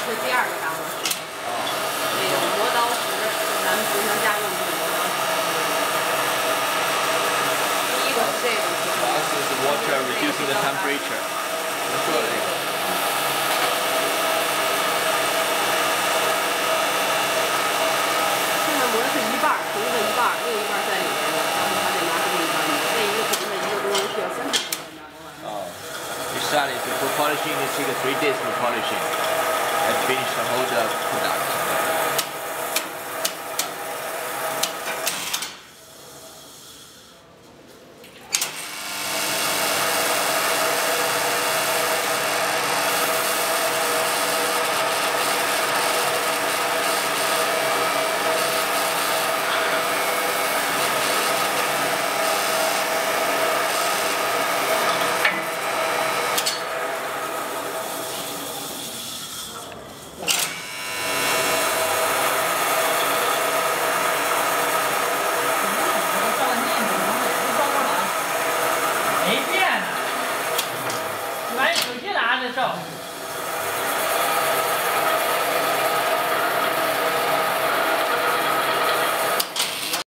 是第二个打磨石头。那个磨刀石，咱们平常家用的磨刀石。第一个是这个。 This is water reducing the temperature. 能说的这个。 现在磨的是一半儿，红的一半儿，另一半儿在里面呢，然后还得拿出另一半儿。这一个红的一个多需要3天时间拿工完。 Oh. You started before polishing, you take 3 days for polishing and finish the whole product.